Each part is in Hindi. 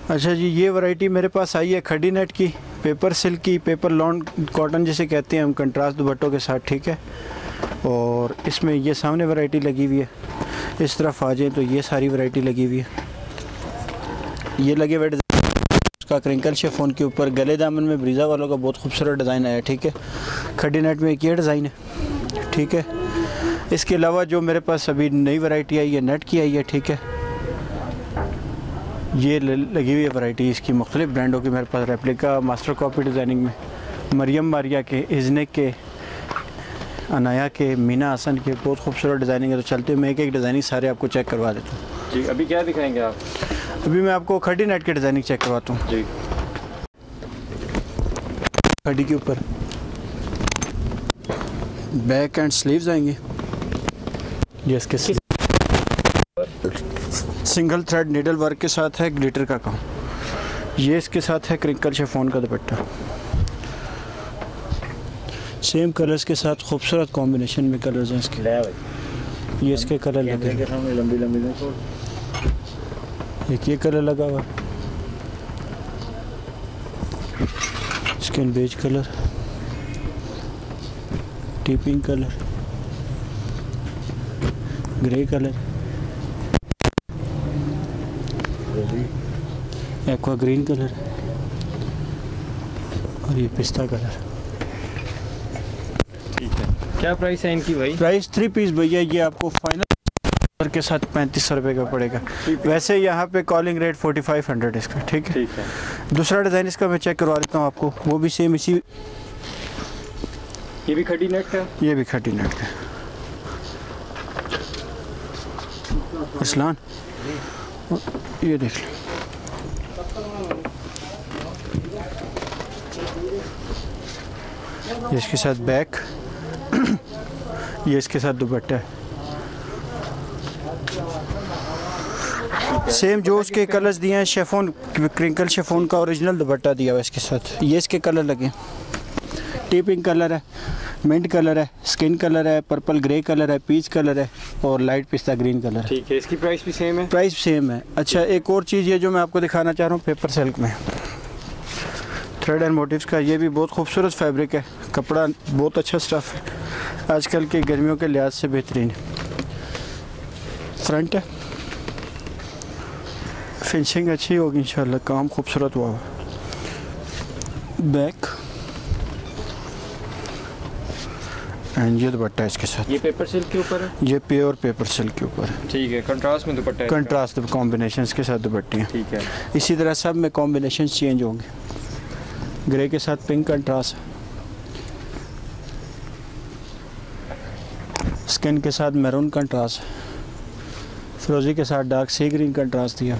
अच्छा जी, ये वैरायटी मेरे पास आई है खड़ी नेट की, पेपर सिल्क की, पेपर लॉन कॉटन जिसे कहते हैं हम, कंट्रास्ट दुपट्टों के साथ, ठीक है। और इसमें ये सामने वैरायटी लगी हुई है। इस तरफ आ जाए तो ये सारी वैरायटी लगी हुई है। ये लगे हुए उसका क्रिंकल शिफॉन के ऊपर गले दामन में ब्रीज़ा वालों का बहुत खूबसूरत डिज़ाइन आया, ठीक है। खड़ी नेट में एक ये डिज़ाइन है, ठीक है। इसके अलावा जो मेरे पास अभी नई वैरायटी आई है नेट की आई है, ठीक है। ये लगी हुई है वैरायटी इसकी मुख्तलिफ ब्रांडों की मेरे पास, रेप्लिका, मास्टर कॉपी डिज़ाइनिंग में, मरियम मारिया के, इज़नेक के, अनाया के, मीना हसन के, बहुत खूबसूरत डिज़ाइनिंग है। तो चलते हुए मैं एक एक डिज़ाइनिंग सारे आपको चेक करवा देता हूँ जी। अभी क्या दिखाएंगे आप? अभी मैं आपको खड़ी नेट की डिज़ाइनिंग चेक करवाता हूँ जी। खड़ी के ऊपर बैक एंड स्लीव्स आएंगे, ये इसके सिंगल थ्रेड नीडल वर्क के साथ है, ग्लिटर का काम। ये इसके साथ है क्रिंकल शिफॉन का दुपट्टा, सेम कलर्स के साथ खूबसूरत कॉम्बिनेशन में कलर्स हैं इसके। ये इसके कलर लगे हैं, लंबी लंबी एक ये कलर लगा हुआ, skin beige colour, tea pink colour, grey colour, aqua green colour और ये पिस्ता कलर। ठीक है, क्या प्राइस है इनकी भाई? प्राइस 3 पीस भैया ये आपको फाइनल के साथ 3500 रुपये का पड़ेगा। वैसे यहाँ पे कॉलिंग रेट 4500 इसका, ठीक है। ठीक है। दूसरा डिज़ाइन इसका मैं चेक करवा देता हूँ आपको, वो भी सेम इसी, ये भी खड़ी नेट का? ये भी खड़ी नेट का। असलान ये देख लो, ये इसके साथ बैक, ये इसके साथ दुपट्टा है। सेम जो उसके कलर्स दिए हैं, शेफोन क्रिंकल शेफोन का ओरिजिनल दुपट्टा दिया हुआ है इसके साथ। ये इसके कलर लगे, टी पिंक कलर है, मिंट कलर है, स्किन कलर है, पर्पल ग्रे कलर है, पीच कलर है और लाइट पिस्ता ग्रीन कलर है। ठीक है, इसकी प्राइस भी सेम है? प्राइस सेम है। अच्छा, एक और चीज़ ये जो मैं आपको दिखाना चाह रहा हूँ, पेपर सिल्क में थ्रेड एंड मोटिव्स का, ये भी बहुत खूबसूरत फैब्रिक है, कपड़ा बहुत अच्छा स्टफ़ है, आजकल के गर्मियों के लिहाज से बेहतरीन है। फ्रंट है, फिनिशिंग अच्छी होगी इंशाल्लाह, काम खूबसूरत हुआ। बैक एंड ये दुपट्टा है इसके साथ। ये पेपर सिल्क के ऊपर है? ये प्योर पेपर सिल्क के ऊपर है। ठीक है, कंट्रास्ट में दुपट्टा है? कंट्रास्ट कॉम्बिनेशन के साथ दुपट्टी है। ठीक है। इसी तरह सब में कॉम्बिनेशन चेंज होंगे, ग्रे के साथ पिंक कंट्रास्ट, स्किन के साथ मैरून कंट्रास्ट, फिरोजी के साथ डार्क सी ग्रीन कंट्रास्ट दिया।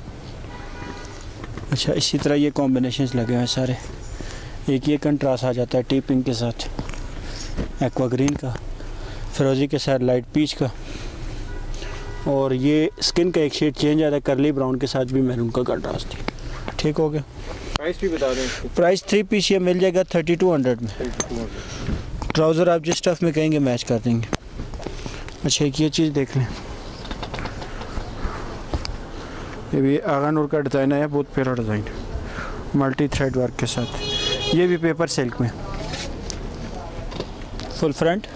अच्छा, इसी तरह ये कॉम्बिनेशंस लगे हैं सारे। एक ये कंट्रास्ट आ जाता है टी पिंक के साथ, एक्वा ग्रीन का, फिरोजी के साथ लाइट पीच का, और ये स्किन का एक शेड चेंज आता है करली ब्राउन के साथ भी मैरून का कंट्रास्ट है। ठीक हो गया। प्राइस भी बता दें? प्राइस 3 पीस ये मिल जाएगा 3200 में। ट्राउज़र आप जिस स्टफ़ में कहेंगे मैच कर देंगे। अच्छा, एक ये चीज़ देख लें, ये भी आगा नूर का डिज़ाइन है, बहुत प्यारा डिज़ाइन, मल्टी थ्रेड वर्क के साथ। ये भी पेपर सिल्क में, फुल फ्रंट,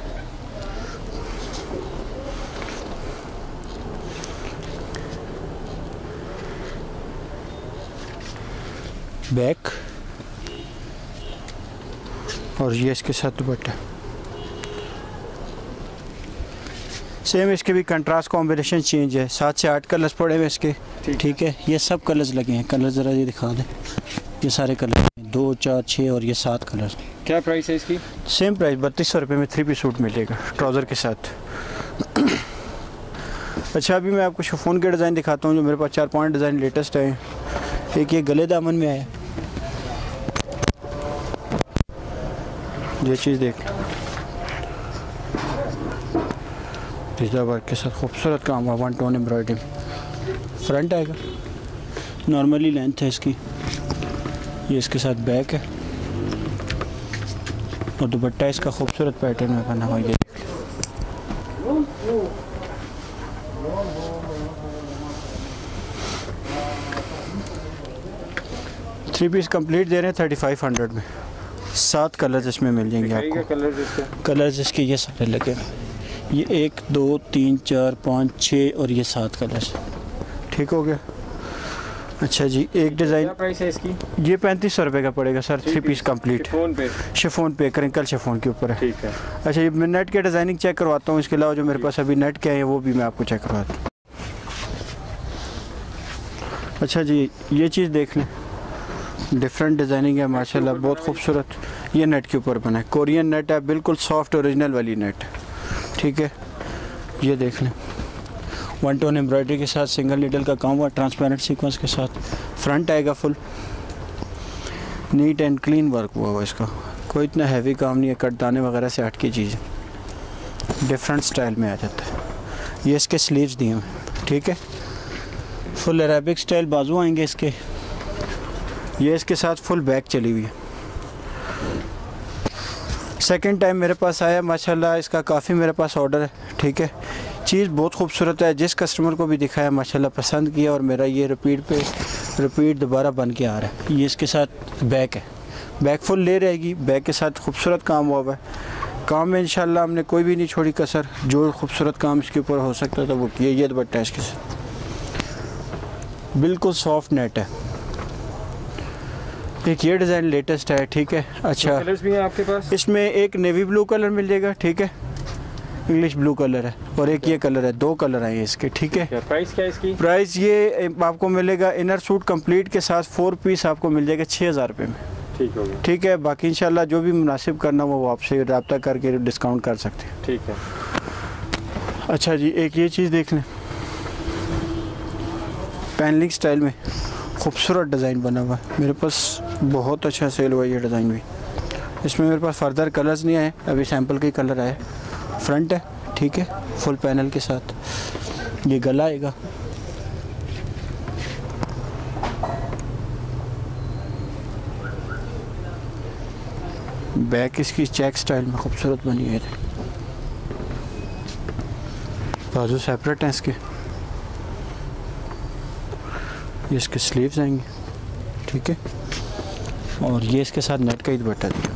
बैक और ये इसके साथ दुपट्टा। सेम इसके भी कंट्रास्ट कॉम्बिनेशन चेंज है, 7 से 8 कलर्स पड़े हुए इसके। ठीक है, ये सब कलर्स लगे हैं। कलर ज़रा ये दिखा दें, ये सारे कलर 2, 4, 6 और ये 7 कलर। क्या प्राइस है इसकी? सेम प्राइस 3200 रुपये में 3 पीस सूट मिलेगा ट्राउज़र के साथ। अच्छा, अभी मैं आपको शिफॉन के डिज़ाइन दिखाता हूँ जो मेरे पास 4-5 डिज़ाइन लेटेस्ट हैं। एक ये गले दामन में आया, ये चीज़ देख, डिज़ा वर्क के साथ खूबसूरत काम हुआ, 1 टोन एम्ब्रॉयडरी। फ्रंट आएगा, नॉर्मली लेंथ है इसकी, ये इसके साथ बैक है और दुपट्टा इसका खूबसूरत पैटर्न में बना हुआ। ये 3 पीस कंप्लीट दे रहे हैं 3500 में। 7 कलर्स इसमें मिल जाएंगे आपको। कलर्स इसके ये सारे लगे हैं, ये 1 2 3 4 5 6 और ये 7 कलर्स। ठीक हो गया। अच्छा जी, एक डिज़ाइन क्या प्राइस है इसकी? ये 3500 रुपये का पड़ेगा सर। 3 पीस कंप्लीट शिफॉन पे क्रिंकल शिफॉन के ऊपर है। ठीक है। अच्छा, ये मैं नेट के डिज़ाइनिंग चेक करवाता हूँ, इसके अलावा जो मेरे पास अभी नेट के हैं वो भी मैं आपको चेक करवाता हूँ। अच्छा जी, ये चीज़ देख लें, डिफरेंट डिज़ाइनिंग है माशाल्लाह, बहुत खूबसूरत। ये नेट के ऊपर बना है, कोरियन नेट है, बिल्कुल सॉफ्ट ओरिजिनल वाली नेट। ठीक है, ये देख लें, 1 टोन एम्ब्रॉयडरी के साथ सिंगल नीडल का काम हुआ, ट्रांसपेरेंट सीक्वेंस के साथ। फ्रंट आएगा full neat and clean work हुआ इसका, कोई इतना हैवी काम नहीं है, कटदाने वगैरह से हट की चीज़, डिफरेंट स्टाइल में आ जाता है। ये इसके स्लीव्स दिए हुए। ठीक है, फुल अरेबिक स्टाइल बाजू आएंगे इसके। ये इसके साथ फुल बैक चली हुई है। सेकंड टाइम मेरे पास आया माशाल्लाह, इसका काफ़ी मेरे पास ऑर्डर है। ठीक है, चीज़ बहुत खूबसूरत है, जिस कस्टमर को भी दिखाया माशाल्लाह पसंद किया, और मेरा ये रिपीट दोबारा बन के आ रहा है। ये इसके साथ बैक है, बैक फुल ले रहेगी, बैक के साथ खूबसूरत काम हुआ है। काम में इंशाल्लाह हमने कोई भी नहीं छोड़ी कसर, जो खूबसूरत काम इसके ऊपर हो सकता था वो किया। ये दुपट्टा इसके साथ बिल्कुल सॉफ्ट नेट है। एक ये डिज़ाइन लेटेस्ट है। ठीक है, अच्छा कलर्स भी हैं आपके पास? इसमें एक नेवी ब्लू कलर मिल जाएगा। ठीक है, इंग्लिश ब्लू कलर है, और एक ये कलर है, 2 कलर हैं इसके। ठीक है, प्राइस क्या है इसकी? प्राइस ये आपको मिलेगा इनर सूट कंप्लीट के साथ 4 पीस आपको मिल जाएगा 6000 रुपये में। ठीक हो गया। ठीक है, बाकी इंशाल्लाह जो भी मुनासिब करना वो आपसे रब्ता करके डिस्काउंट कर सकते हैं। ठीक है। अच्छा जी, एक ये चीज़ देख लें, पैनलिंग स्टाइल में खूबसूरत डिज़ाइन बना हुआ है, मेरे पास बहुत अच्छा सेल हुआ ये डिज़ाइन भी। इसमें मेरे पास फर्दर कलर्स नहीं आए, अभी सैंपल के कलर आए। फ्रंट है, ठीक है, फुल पैनल के साथ। ये गला आएगा, बैक इसकी चेक स्टाइल में खूबसूरत बनी है। बाजू सेपरेट हैं इसके, ये इसके स्लीव्स आएंगे। ठीक है, और ये इसके साथ नेट का ही दुपट्टा दिया।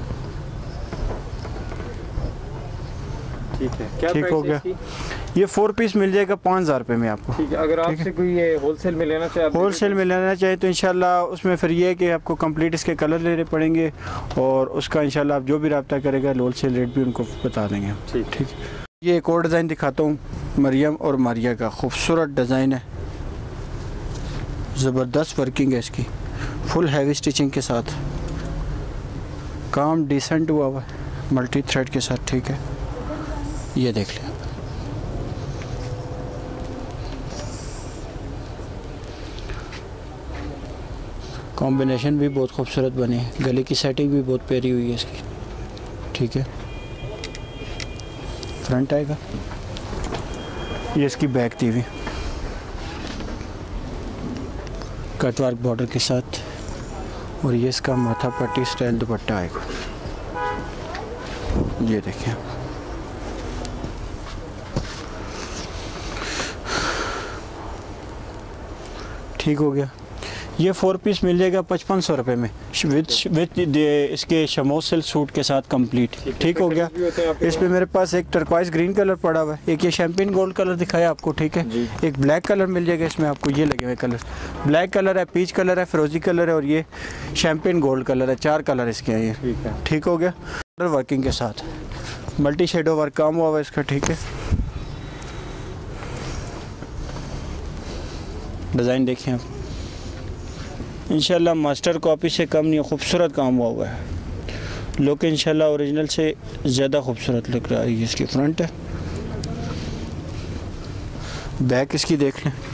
ठीक है, क्या ठीक हो गया। ये 4 पीस मिल जाएगा 5000 रुपये में आपको। ठीक है, अगर आपसे कोई ये होलसेल में लेना चाहे, होलसेल में लेना चाहे तो इंशाल्लाह उसमें फिर ये है कि आपको कंप्लीट इसके कलर लेने पड़ेंगे, और उसका इंशाल्लाह आप जो भी रब्ता करेगा होलसेल रेट भी उनको बता देंगे। ठीक। ये एक और डिज़ाइन दिखाता हूँ, मरियम और मारिया का खूबसूरत डिज़ाइन है, ज़बरदस्त वर्किंग है इसकी, फुल हैवी स्टिचिंग के साथ, काम डिसेंट हुआ है मल्टी थ्रेड के साथ। ठीक है, ये देख लें, कॉम्बिनेशन भी बहुत खूबसूरत बनी है, गले की सेटिंग भी बहुत प्यारी हुई है इसकी। ठीक है, फ्रंट आएगा, ये इसकी बैक दी हुई कटवर्क बॉर्डर के साथ, और ये इसका माथा पट्टी स्टाइल दुपट्टा आएगा। ये देखिए, ठीक हो गया। ये 4 पीस मिल जाएगा 5500 रुपये में, विद इसके शमोसल सूट के साथ कंप्लीट। ठीक हो गया। इसमें मेरे पास एक टर्क्वाइज ग्रीन कलर पड़ा हुआ है, एक ये शैम्पेन गोल्ड कलर दिखाया आपको। ठीक है, एक ब्लैक कलर मिल जाएगा इसमें आपको, ये लगे हुए कलर, ब्लैक कलर है, पीच कलर है, फिरोजी कलर है, और ये शैम्पेन गोल्ड कलर है। 4 कलर इसके हैं ये। ठीक हो गया, वर्किंग के साथ मल्टी शेडो वर्क काम हुआ है इसका। ठीक है, डिज़ाइन देखें आप, इंशाल्लाह मास्टर कॉपी से कम नहीं, खूबसूरत काम हुआ है, लुक इंशाल्लाह ओरिजिनल से ज़्यादा खूबसूरत लग रहा है। ये इसकी फ्रंट है, बैक इसकी देख लें,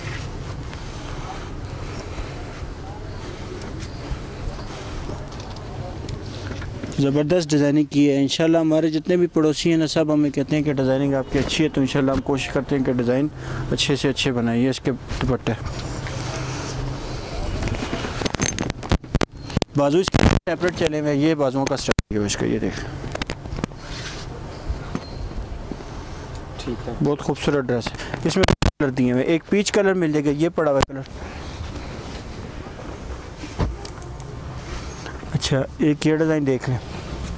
ज़बरदस्त डिज़ाइनिंग की है। इंशाल्लाह हमारे जितने भी पड़ोसी हैं ना, सब हमें कहते हैं कि डिज़ाइनिंग आपकी अच्छी है, तो इंशाल्लाह हम कोशिश करते हैं कि डिज़ाइन अच्छे से अच्छे बनाइए। इसके दुपट्टे बाजू इसके सेपरेट चले हुए, ये बाजुओं का स्टाइल है इसका, ये देख। ठीक है, बहुत खूबसूरत ड्रेस है। इसमें कलर दिए हुए, एक पीच कलर मिल जाएगा, ये पड़ा हुआ कलर, अच्छा, एक ये डिज़ाइन देख लें।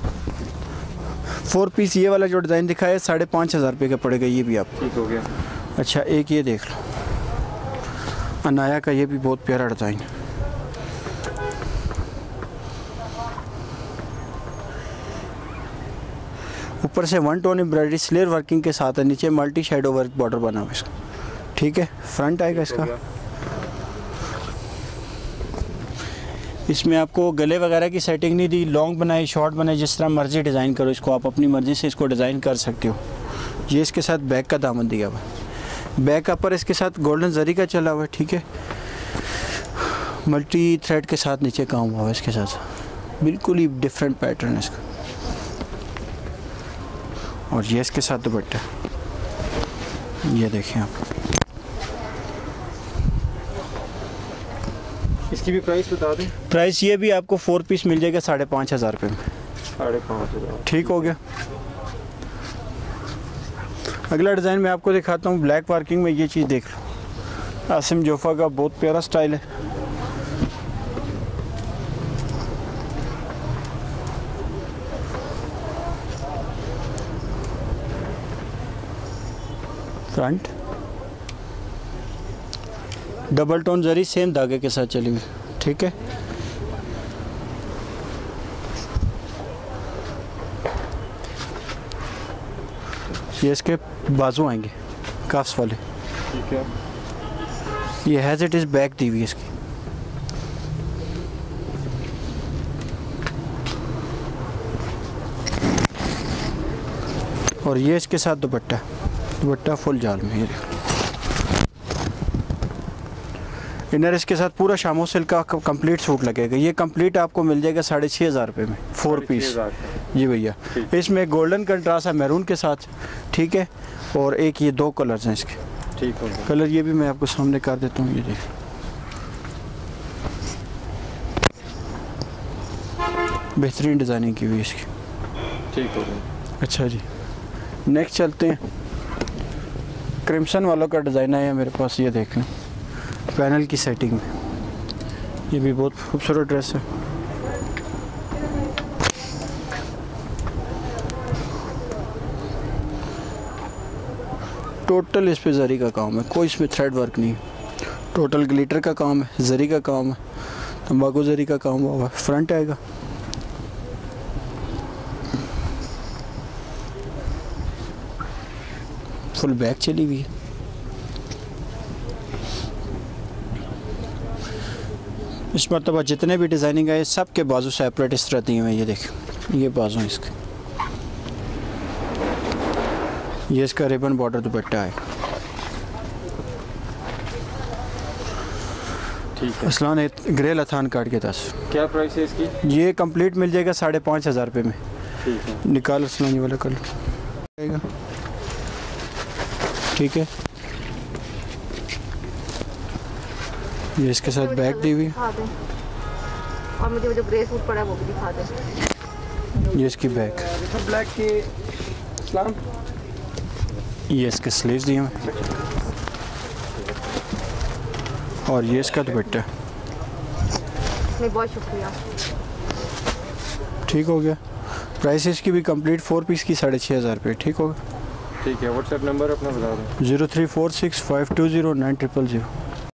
4 पीस ये वाला जो डिज़ाइन दिखाया है 5,500 रुपये का पड़ेगा ये भी आपको। ठीक हो गया। अच्छा, एक ये देख लो, अनाया का, ये भी बहुत प्यारा डिज़ाइन है। ऊपर से 1 टोन एम्ब्रॉयडरी स्लेयर वर्किंग के साथ है, नीचे मल्टी शेडो वर्क बॉर्डर बना हुआ है इसका। ठीक है, फ्रंट आएगा इसका। इसमें आपको गले वगैरह की सेटिंग नहीं दी, लॉन्ग बनाए शॉर्ट बनाए, जिस तरह मर्जी डिज़ाइन करो इसको, आप अपनी मर्ज़ी से इसको डिज़ाइन कर सकते हो। ये इसके साथ बैक का दामन दिया हुआ है, बैक अपर इसके साथ गोल्डन जरी का चला हुआ है। ठीक है, मल्टी थ्रेड के साथ नीचे काम हुआ है इसके साथ, बिल्कुल ही डिफरेंट पैटर्न है इसका। और ये इसके साथ दुपट्टा, ये देखें आप। इसकी भी प्राइस बता दें। प्राइस ये भी आपको 4 पीस मिल जाएगा 5,500 रुपये में। 5,500। ठीक हो गया। अगला डिज़ाइन मैं आपको दिखाता हूँ ब्लैक वर्किंग में। ये चीज़ देख लो, आसिम जोफ़ा का बहुत प्यारा स्टाइल है। Front double tone zari same धागे के साथ चली हुई। ठीक है, ये इसके बाजू आएंगे काफ्स वाले। ठीक है, ये हैज़ इट इज़ बैक दी हुई है इसकी। और ये इसके साथ दुपट्टा, दुपट्टा फुल जाल में। ये इनर इसके साथ पूरा शामो सिल्क का कंप्लीट सूट लगेगा। ये कंप्लीट आपको मिल जाएगा 6,500 रुपये में, 4 पीस। जी भैया, इसमें गोल्डन कंट्रास्ट है मैरून के साथ। ठीक है, और एक ये 2 कलर्स हैं इसके। ठीक हो गया। कलर ये भी मैं आपको सामने कर देता हूँ, ये देख। बेहतरीन डिज़ाइनिंग की हुई है इसकी। ठीक हो गया। अच्छा जी, नेक्स्ट चलते हैं। क्रिम्सन वालों का डिज़ाइन आया मेरे पास, ये देख लें पैनल की सेटिंग में। ये भी बहुत खूबसूरत ड्रेस है। टोटल इस पे जरी का काम है, कोई इसमें थ्रेड वर्क नहीं है। टोटल ग्लिटर का काम है, जरी का काम है, तंबाकू जरी का काम हुआ है। फ्रंट आएगा, फुल बैक चली हुई है। इस मरतबा जितने भी डिज़ाइनिंग है सब के बाजू सेपरेट इस तरह दिए हुए हैं। ये देख, ये बाजू है इसके। ये इसका रिबन बॉर्डर दुपट्टा है। ठीक है। असलान ग्रे लथान काट के 10। क्या प्राइस है इसकी? ये कंप्लीट मिल जाएगा 5,500 रुपये में। ठीक है, निकाल असलान वाला कलर। ठीक है, ये इसके साथ बैग दी हुई। और मुझे वो जो ग्रे सूट पड़ा है वो भी दिखा दे। ये इसकी बैग, ब्लैक के इस्लाम। ये इसके स्लीव्स दिए हैं। और ये इसका दुपट्टा। बहुत शुक्रिया। ठीक हो गया। प्राइस इसकी भी कंप्लीट 4 पीस की 6,500 रुपये। ठीक होगा। ठीक है, व्हाट्सएप नंबर अपना बता दें। 0346520900।